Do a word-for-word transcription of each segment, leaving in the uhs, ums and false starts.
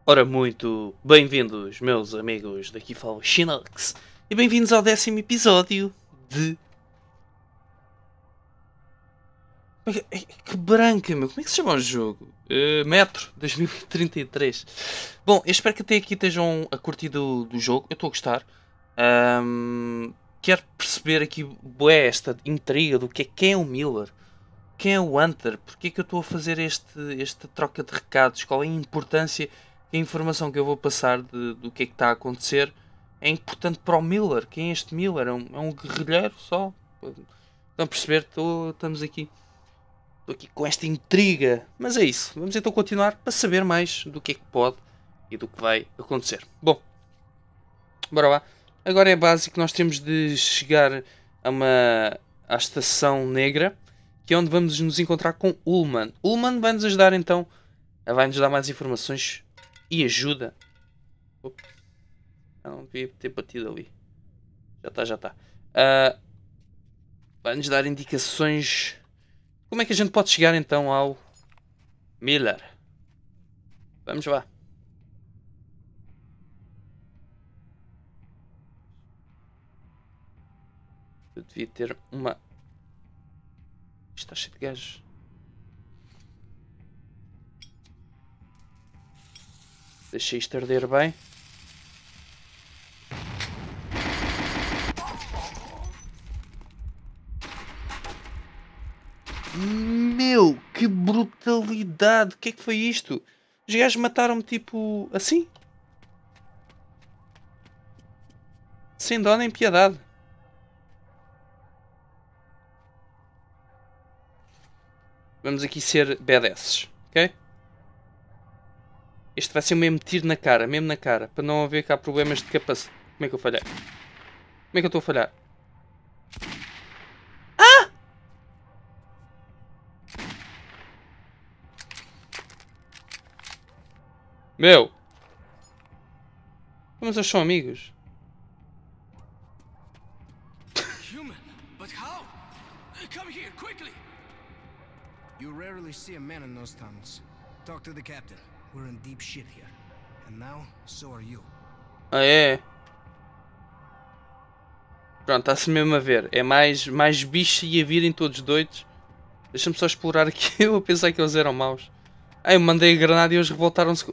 Ora, muito bem-vindos, meus amigos, daqui fala o Shinox, e bem-vindos ao décimo episódio de... Que, que branca, meu, como é que se chama o jogo? Uh, Metro dois mil e trinta e três. Bom, eu espero que até aqui estejam a curtir do, do jogo, eu estou a gostar. Um, quero perceber aqui, bué, esta intriga do que é, quem é o Miller, quem é o Hunter, porque é que eu estou a fazer este, esta troca de recados, qual é a importância, a informação que eu vou passar de, do que é que está a acontecer é importante para o Miller. Quem é este Miller? É um, é um guerrilheiro só? Estão a perceber? Estou, estamos aqui. Estou aqui com esta intriga. Mas é isso. Vamos então continuar para saber mais do que é que pode e do que vai acontecer. Bom, bora lá. Agora é básico. Nós temos de chegar a uma, à Estação Negra, que é onde vamos nos encontrar com Ullman. Ullman vai-nos ajudar então. Vai-nos dar mais informações e ajuda. Ops. Não devia ter batido ali. Já está, já está. Uh, vai-nos dar indicações. Como é que a gente pode chegar então ao Miller? Vamos lá. Eu devia ter uma... Isto está cheio de gajos. Deixei isto arder bem. Meu, que brutalidade! O que é que foi isto? Os gajos mataram-me tipo assim? Sem dó nem piedade. Vamos aqui ser badasses, ok? Este vai ser o mesmo tiro na cara, mesmo na cara, para não haver cá problemas de capacidade. Como é que eu falhei? Como é que eu estou a falhar? Ah! Meu! Mas eles são amigos. Human, but how? Come here quickly. You rarely see a man in those tunnels. Talk to the captain. We're in deep shit here. And now, so are you. Ah, é? Pronto, está-se mesmo a ver. É mais, mais bichos e a virem todos doidos. Deixa-me só explorar aqui. Eu a pensar que eles eram maus. Ah, eu mandei a granada e eles revoltaram-se.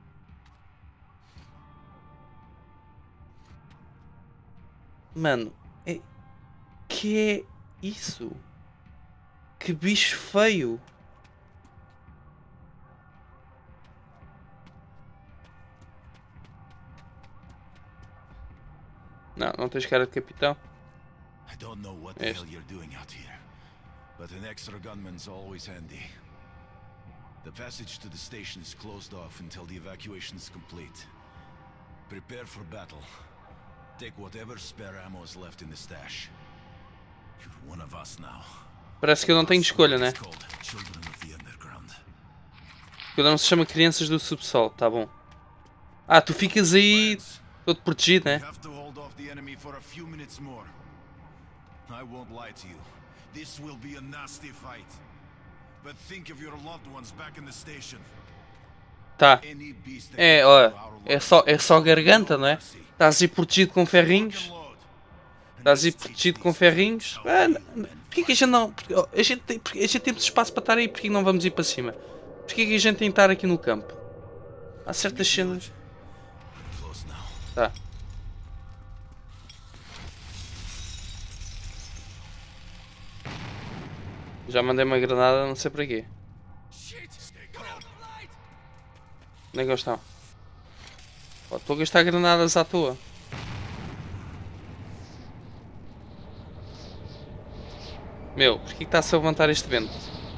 Mano, é... que é isso? Que bicho feio. Não, não tens cara de capitão. I don't know what the hell you're doing out here, but an extra gunman's always handy. The passage to the station is closed off until the evacuation is complete. Prepare for battle. Take whatever spare ammo is left in the stash. You're one of us now. Parece que eu não tenho escolha, né? Porque não se chama Crianças do Subsolo, tá bom. Ah, tu ficas aí todo protegido, né? I won't lie to you. This will be a nasty fight. But think of your loved ones back in the station. Tá. É, ó, é só, é só garganta, não é? Estás aí protegido com ferrinhos. Estás aí protegido com ferrinhos. Ah, porquê que a gente não... A gente, tem, a gente tem espaço para estar aí, porquê que não vamos ir para cima? Porquê que a gente tem que estar aqui no campo? Há certas cenas... Tá. Já mandei uma granada, não sei para quê. Onde é que eles estão? Oh, estou a gastar granadas à toa. Meu, porquê que está-se a levantar este vento?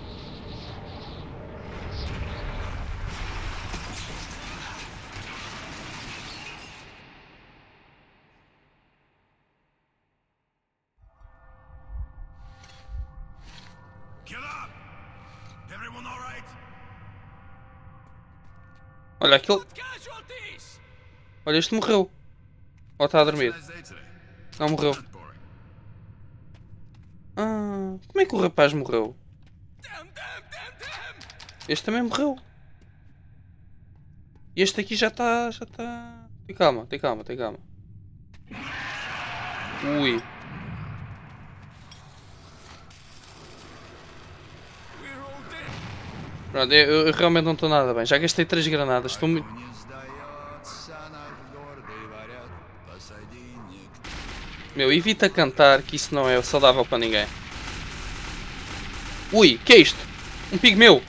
Olha aquele... Olha, este morreu. Ou está a dormir? Não morreu. Ah, como é que o rapaz morreu? Este também morreu. E este aqui já está... Já está... Tem calma, tem calma, tem calma. Ui. Pronto, eu, eu realmente não estou nada bem. Já gastei três granadas. Estou muito... Meu, evita cantar, que isso não é saudável para ninguém. Ui, que é isto? Um pigmeu.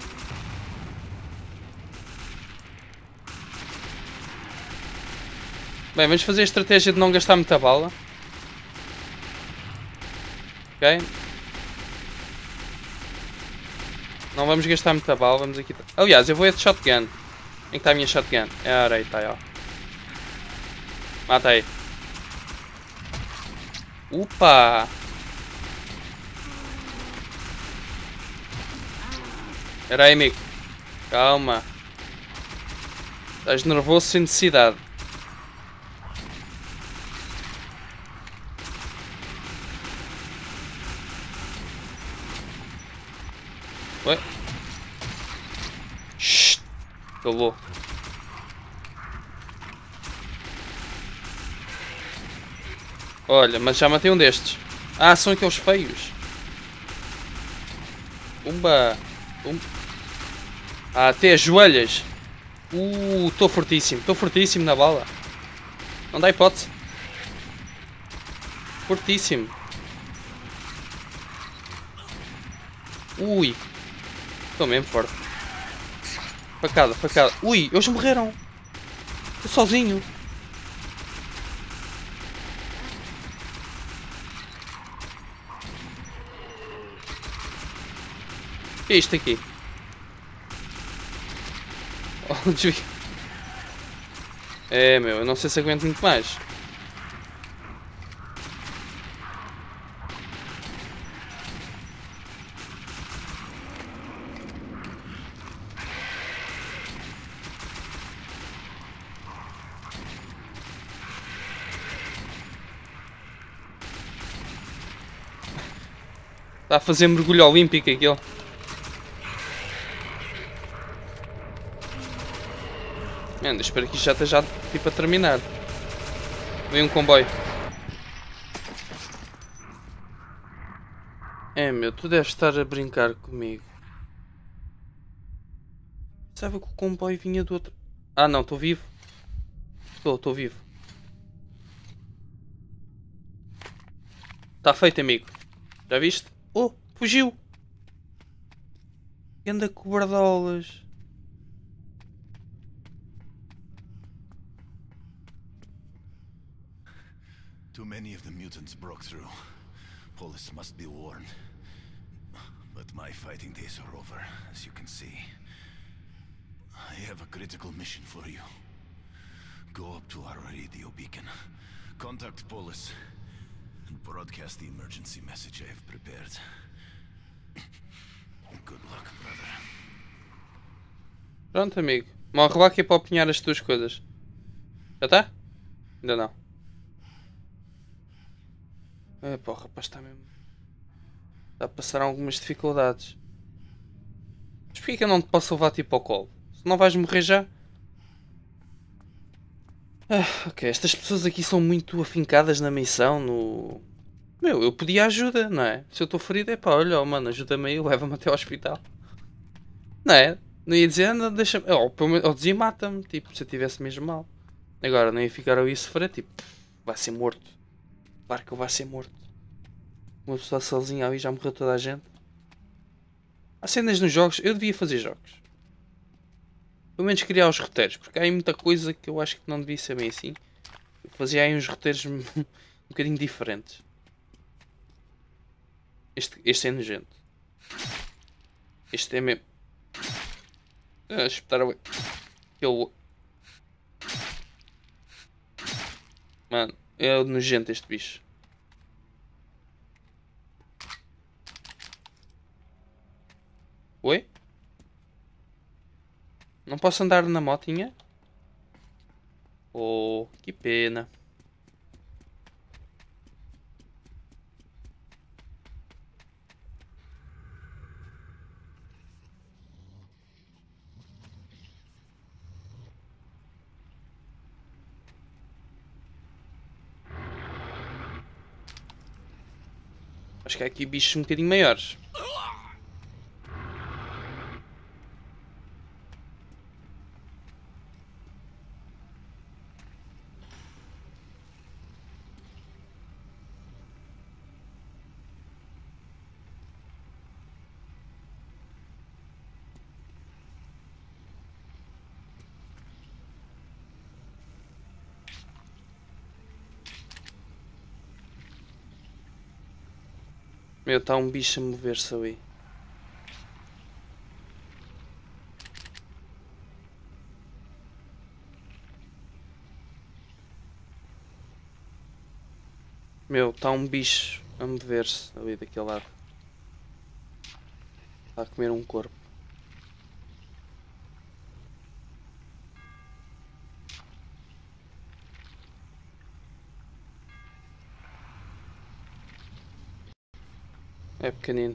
Bem, vamos fazer a estratégia de não gastar muita bala. Ok? Não vamos gastar muita bala, vamos aqui... Aliás, eu vou a de shotgun. Onde que está a minha shotgun? É, ora aí, está aí, ó. Mata aí. Upa! Espera aí, amigo. Calma. Estás nervoso sem necessidade. Ué? Shhh. Calou. Olha, mas já matei um destes. Ah, são aqueles feios. Umba. Um... Ah, até as joelhas. Uh, estou fortíssimo. Estou fortíssimo na bala. Não dá hipótese. Fortíssimo. Ui. Estou mesmo forte. Facada, facada. Ui, eles morreram. Estou sozinho. O que é isto aqui? Oh, desvio. É, meu, eu não sei se aguento muito mais. Está a fazer mergulho olímpico aquilo. Mano, espero que isto já esteja tipo a terminar. Vem um comboio. É, meu, tu deves estar a brincar comigo. Sabe que o comboio vinha do outro... Ah, não, estou vivo. Estou, estou vivo. Está feito, amigo. Já viste? Oh, fugiu. Anda cobardolas. Too many of the mutants broke through. Polis must be warned. But my fighting days are over, as you can see. I have a critical mission for you. Go up to our radio beacon. Contact Polis. And broadcast the emergency message I have prepared. Good luck, brother. Pronto, amigo. Morre lá que é para apanhar as tuas coisas. Já está? Ainda não. É, pá, o rapaz está mesmo... Está a passar algumas dificuldades. Mas porquê que eu não te posso levar tipo ao colo? Se não vais morrer já... Ah, ok, estas pessoas aqui são muito afincadas na missão, no... Meu, eu pedi ajuda, não é? Se eu estou ferido, é pá, olha, oh, mano, ajuda-me aí, leva-me até ao hospital. Não é? Não ia dizer, não, deixa-me... Ou, ou dizia, mata-me, tipo, se eu tivesse mesmo mal. Agora, não ia ficar ali a sofrer, tipo, vai ser morto. Claro que eu vai ser morto. Uma pessoa sozinha ali já morreu toda a gente. Há cenas nos jogos, eu devia fazer jogos. Pelo menos criar os roteiros, porque há aí muita coisa que eu acho que não devia ser bem assim. Eu fazia aí uns roteiros um bocadinho diferentes. Este, este é nojento. Este é mesmo. Ah, espetar a... Eu... Mano, é nojento este bicho. Oi? Não posso andar na motinha? Oh, que pena. Acho que há aqui bichos um bocadinho maiores. Meu, está um bicho a mover-se ali. Meu, está um bicho a mover-se ali daquele lado. Está a comer um corpo. É pequenino.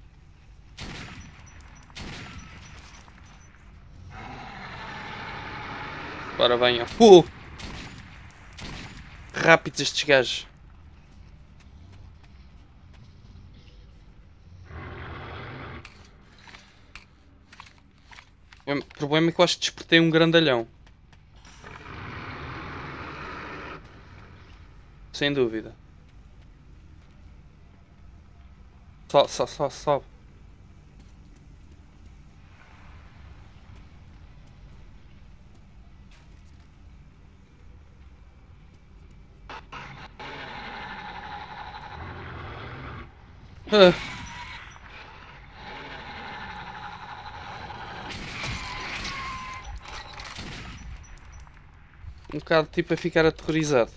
Bora, venham. Uh! Rápidos estes gajos. O problema é que eu acho que despertei um grandalhão. Sem dúvida. Só, só, só, sobe. Ah. Um bocado tipo a ficar aterrorizado.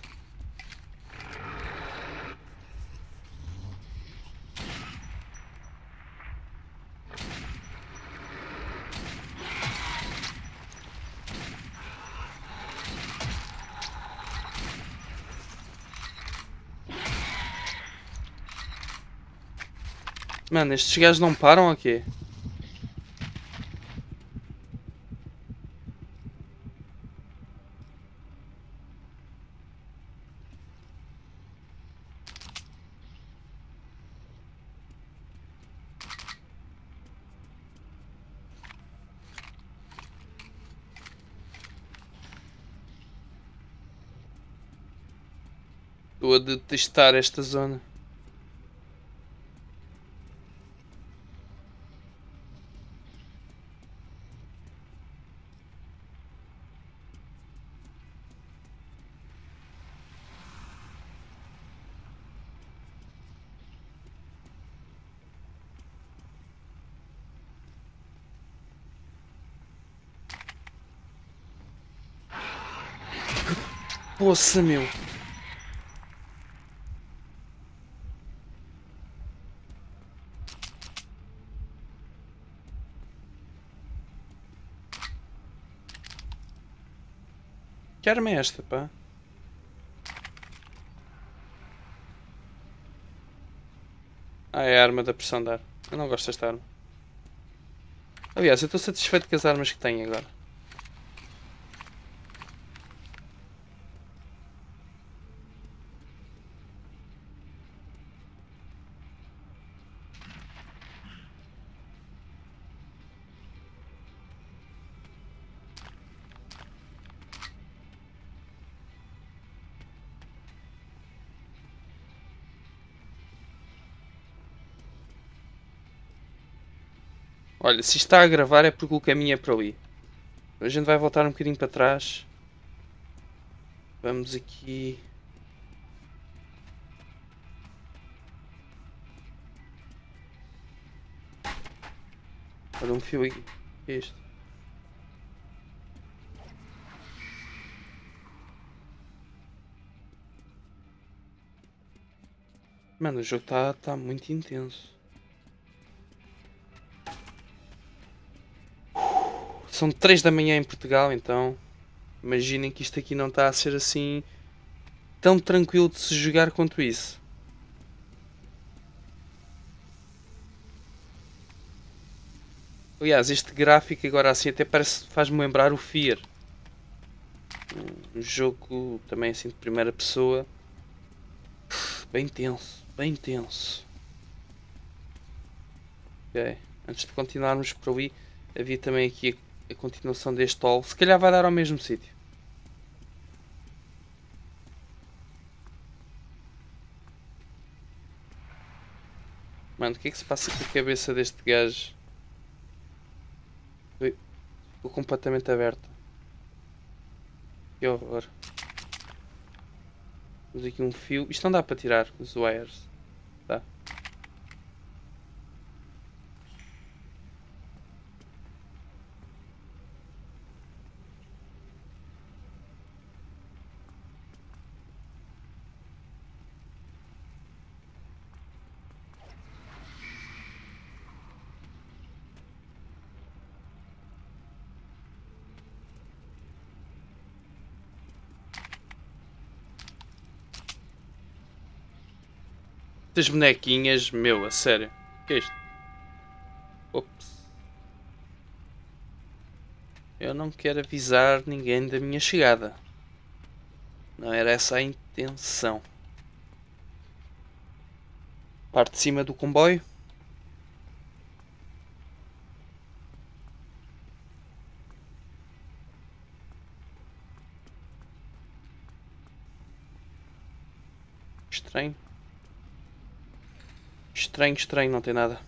Mano, estes gajos não param aqui. Estou a detestar esta zona. Poça, meu. Que arma é esta, pá? Ah, é a arma da pressão de ar. Eu não gosto desta arma. Aliás, eu estou satisfeito com as armas que tenho agora. Olha, se isto está a gravar é porque o caminho é para ali. A gente vai voltar um bocadinho para trás. Vamos aqui. Olha um fio aqui. O que é isto? Mano, o jogo está tá muito intenso. São três da manhã em Portugal, então imaginem que isto aqui não está a ser assim tão tranquilo de se jogar quanto isso. Aliás, este gráfico agora assim até parece, faz-me lembrar o Fear. Um jogo também assim de primeira pessoa. Bem tenso, bem tenso. Ok. Antes de continuarmos por ali, havia também aqui a, a continuação deste hall. Se calhar vai dar ao mesmo sítio. Mano, o que é que se passa com a cabeça deste gajo? Ui, ficou completamente aberta. Que horror. Temos aqui um fio. Isto não dá para tirar os wires. Tá. Estas bonequinhas, meu, a sério. O que é isto? Ops. Eu não quero avisar ninguém da minha chegada. Não era essa a intenção. Parte de cima do comboio. Estranho. Estranho, estranho, não tem nada.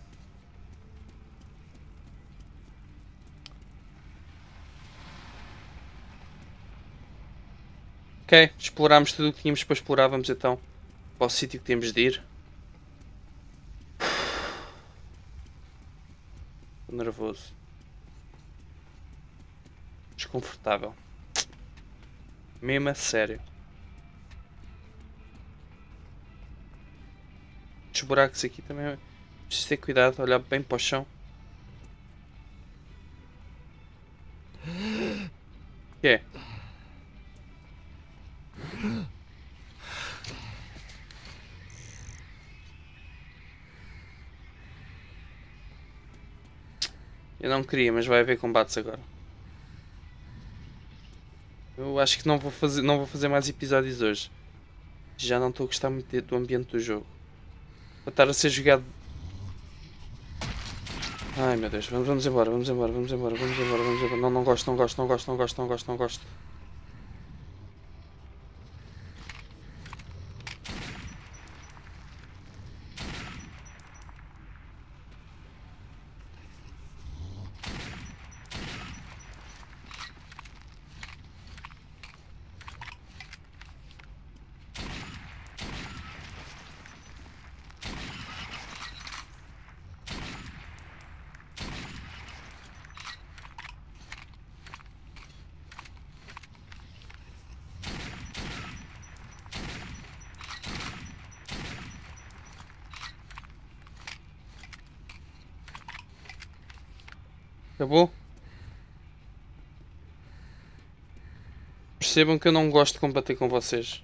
Ok, explorámos tudo o que tínhamos para explorar. Vamos então para o sítio que temos de ir. Estou nervoso. Desconfortável. Mesmo a sério. Os buracos aqui também. Preciso ter cuidado, olhar bem para o chão. O que é? Eu não queria, mas vai haver combates agora. Eu acho que não vou fazer, não vou fazer mais episódios hoje. Já não estou a gostar muito do ambiente do jogo. Para estar a ser jogado. Ai meu Deus, vamos, vamos embora, vamos embora, vamos embora, vamos embora, vamos embora. Não, não gosto, não gosto, não gosto, não gosto, não gosto, não gosto. Acabou? Percebam que eu não gosto de combater com vocês.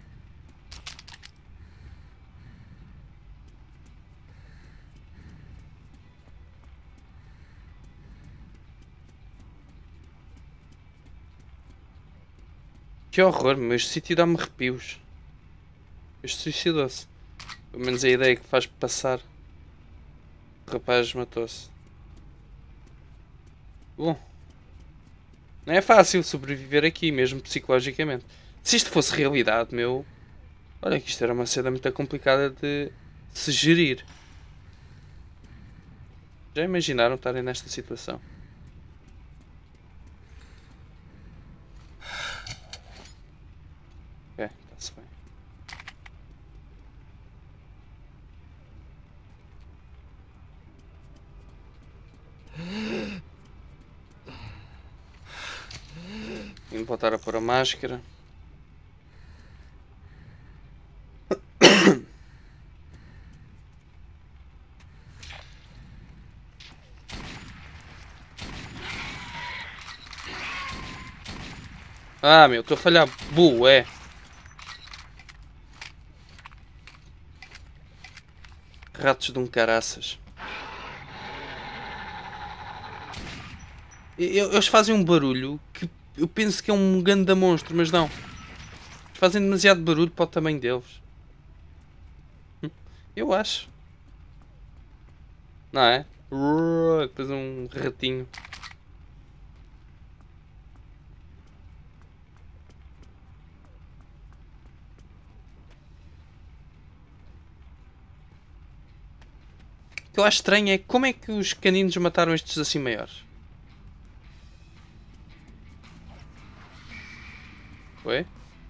Que horror, meu. Este sítio dá-me arrepios. Este suicidou-se. Pelo menos a ideia que faz passar. O rapaz matou-se. Bom. Não é fácil sobreviver aqui, mesmo psicologicamente. Se isto fosse realidade, meu... Olha que isto era uma cena muito complicada de se gerir. Já imaginaram estarem nesta situação? Ok, está-se bem. Vou voltar a pôr a máscara. Ah, meu, estou a falhar. Bué. Ratos de um caraças. Eles fazem um barulho que eu penso que é um ganda monstro, mas não. Eles fazem demasiado barulho para o tamanho deles. Eu acho. Não é? Depois um ratinho. O que eu acho estranho é como é que os caninos mataram estes assim maiores. Foi?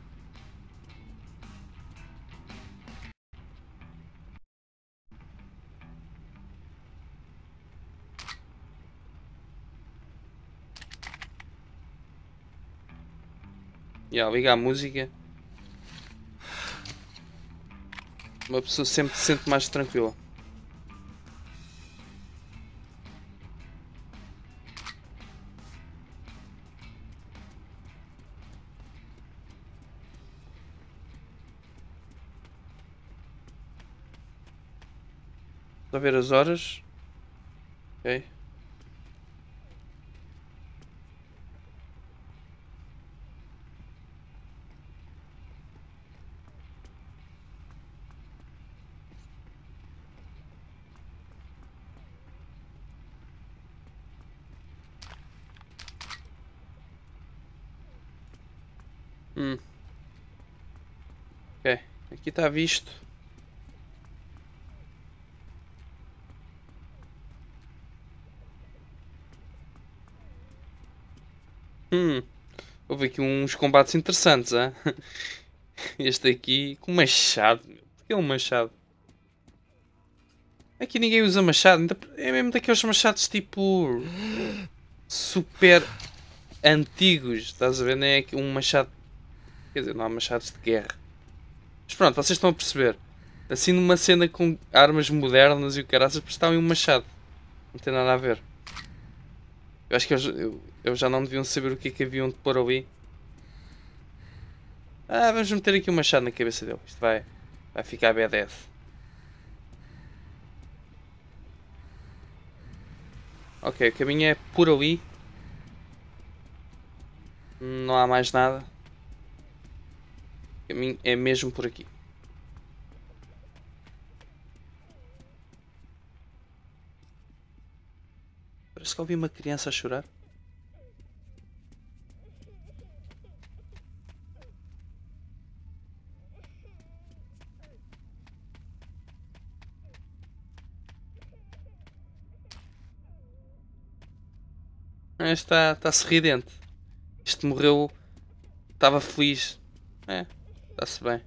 Já, liga a música. Uma pessoa sempre se sente mais tranquila. Estou a ver as horas. Ok. Hum. Ok, aqui está visto. Hum. Houve aqui uns combates interessantes, hein? Este aqui com machado. Porquê um machado? Aqui ninguém usa machado. É mesmo daqueles machados tipo super antigos. Estás a ver? Não é um machado. Quer dizer, não há machados de guerra. Mas pronto, vocês estão a perceber. Assim numa cena com armas modernas e o caraças, está um machado. Não tem nada a ver. Eu acho que eles, eu, eu já não deviam saber o que é que haviam de pôr ali. Ah, vamos meter aqui um machado na cabeça dele. Isto vai, vai ficar B D S. Ok, o caminho é por ali. Não há mais nada. O caminho é mesmo por aqui. Parece que ouvi uma criança a chorar. Este está, está sorridente. Este morreu. Estava feliz. É, está-se bem.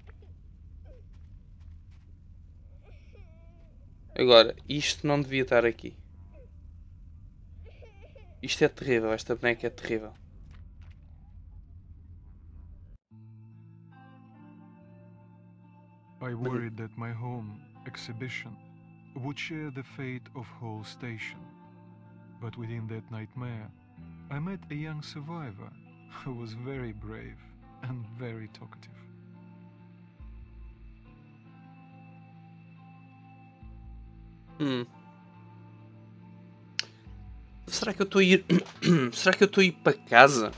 Agora, isto não devia estar aqui. Isto é terrível. Esta boneca é terrível. I worried that my home exhibition would share the fate of whole station. But within that nightmare, I met a young survivor who was very brave and very talkative. Hum. Será que eu estou a ir... Será que eu estou a ir para casa?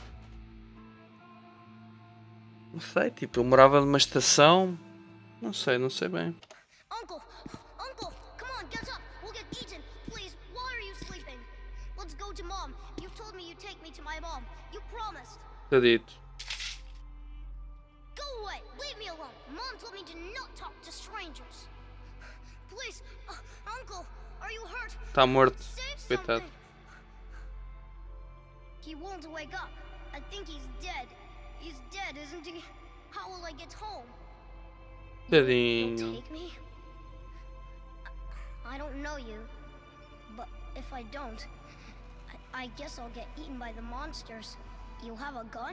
Não sei, tipo, eu morava numa estação... Não sei, não sei bem. Uncle! Uncle! Come on, get up! We'll get eaten! Please, why are you sleeping? Let's go to Mom. You told me you'd take me to my mom. You promised. Está dito. Go away! Leave me alone! Mom told me to not talk to strangers. Please, uh, Uncle, are you hurt? Está morto. Save Coitado. something. He won't wake up. I think he's dead. He's dead, isn't he? How will I get home? You'll Tadinho. take me? I don't know you, but if I don't, I, I guess I'll get eaten by the monsters. You have a gun?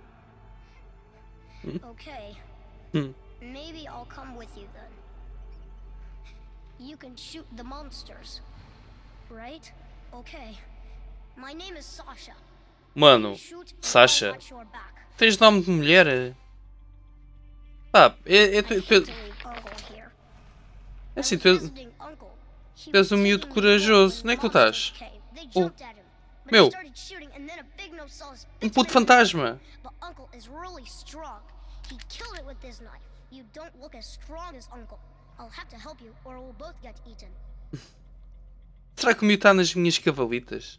Hmm? Okay. Hmm. Maybe I'll come with you then. You can shoot the monsters, right? Okay. My name is Sasha. Mano, You shoot and I'll Sasha, watch your back. tens nome de mulher? Pá, é, é, I tu, hate tu, to leave Uncle here. é I assim, was tu, visiting Uncle. He tu és was um miúdo taking me home corajoso. when Onde é que tu monsters estás? came. They Oh, jumped at him, but he meu, started shooting, and then a big nose saw his um big puto friend fantasma. But Uncle is really strong. He killed it with this knife. You don't look as strong as Uncle. I'll have to help you, or we'll both get eaten. Será que o miúdo está nas minhas cavalitas?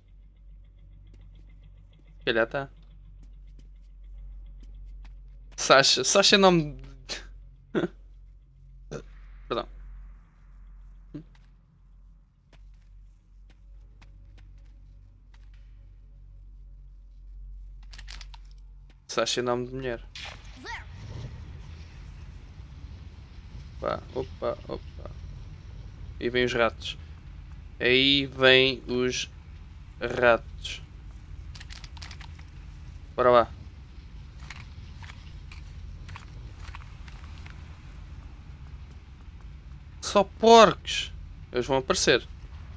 Se calhar está. Sasha. Sasha é nome... Perdão. Sasha é nome de mulher. Opa, opa, opa. Aí vem os ratos. Aí vem os ratos. Bora lá. Só porcos. Eles vão aparecer.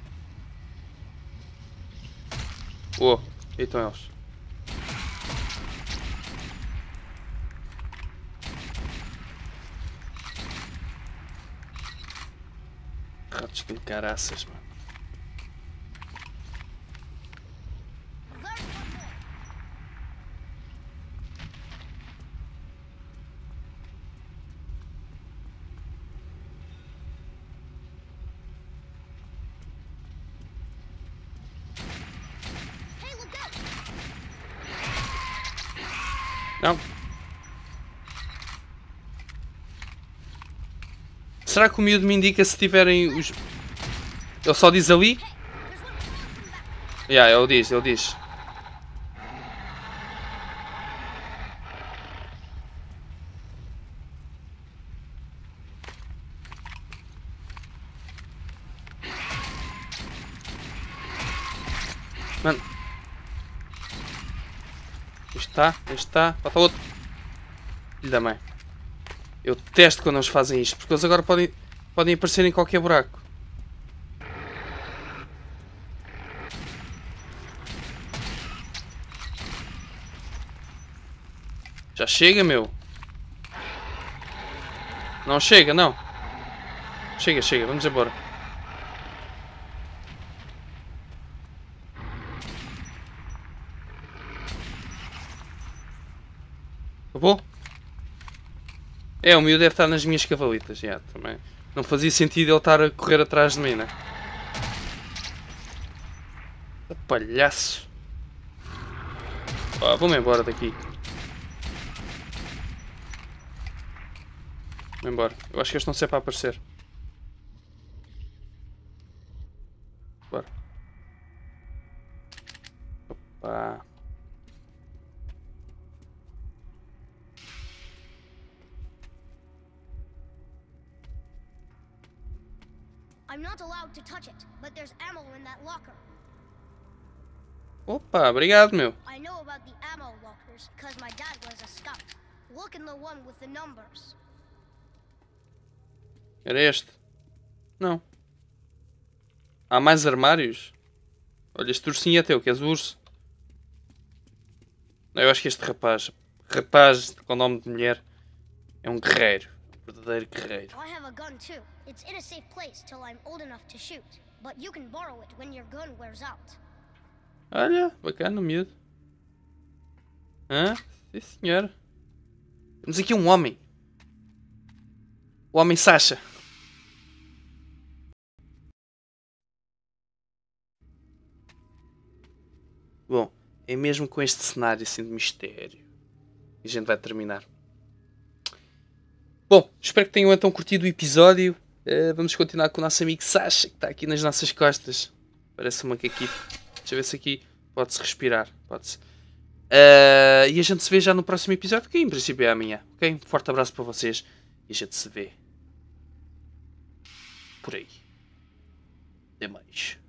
Oh, aí estão eles. Ratos de caraças, mano. Não. Será que o miúdo me indica se tiverem os... Ele só diz ali? Yeah, ele diz, ele diz. Mano. Este está, este está. Falta outro. Filho da mãe. Eu detesto quando eles fazem isto, porque eles agora podem, podem aparecer em qualquer buraco. Já chega, meu. Não chega, não. Chega, chega, vamos embora. Acabou? É, o miúdo deve estar nas minhas cavalitas, já, também. Não fazia sentido ele estar a correr atrás de mim, né? Palhaço. Oh, vou-me embora daqui. Vou embora. Eu acho que eles estão sempre a aparecer. Bora. Opa. I'm not allowed to touch it, but there's ammo in that locker. Opa, obrigado, meu. I know about the ammo lockers because my dad was a scout. Look in the one with the numbers. Era este? Não. Há mais armários? Olha, este ursinho é teu, que és o urso. Não, eu acho que este rapaz, rapaz com nome de mulher, é um guerreiro. Um verdadeiro guerreiro. I have a gun too. It's in a safe place till I'm old enough to shoot. But you can borrow it when your gun wears out. Olha, bacana, miúdo. Hã? Sim, senhor. Temos aqui um homem. O homem Sasha. Bom, é mesmo com este cenário assim de mistério que a gente vai terminar. Bom, espero que tenham então curtido o episódio. Uh, vamos continuar com o nosso amigo Sasha, que está aqui nas nossas costas. Parece um macaquito. Deixa eu ver se aqui pode-se respirar. Pode-se. Uh, e a gente se vê já no próximo episódio, que em princípio é amanhã. Okay? Um forte abraço para vocês e a gente se vê por aí. Até mais.